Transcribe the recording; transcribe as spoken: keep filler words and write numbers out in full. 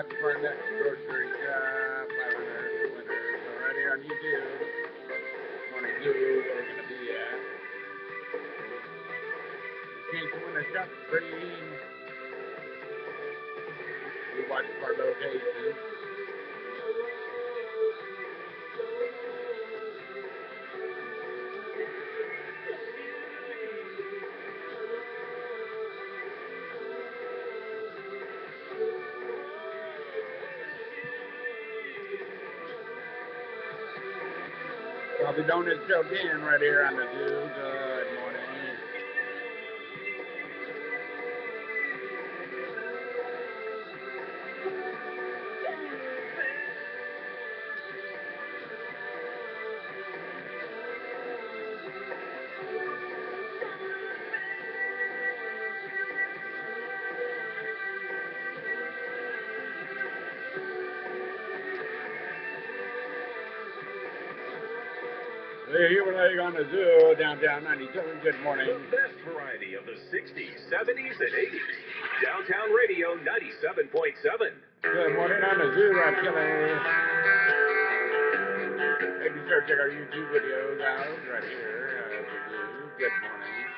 watching for our next grocery shop, five hundred winners. So right here on YouTube, Morning Zoo, where we're going to be at. Chance to win a shop screen. We watch for locations. I'll be doing this show again right here on the Zoo. Good morning. Here we're on the Zoo, downtown ninety-seven. Good morning. The best variety of the sixties, seventies, and eighties. Downtown Radio ninety-seven point seven. Good morning on the Zoo, Rob Kelly. Hey, be sure to check our YouTube videos out right here. Uh, the Zoo. Good morning.